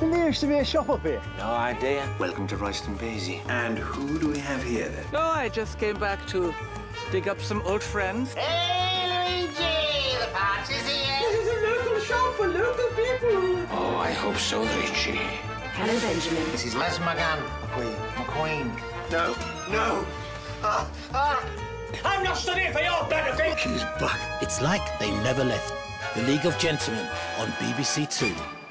There used to be a shop up here. No idea. Welcome to Royston Basie. And who do we have here, then? No, I just came back to dig up some old friends. Hey, Luigi! The party's here! This is a local shop for local people. Oh, I hope so, Richie. Hello, Benjamin. This is Les McGann. McQueen. No, no. I'm not studying for your benefit. She's back. It's like they never left. The League of Gentlemen on BBC Two.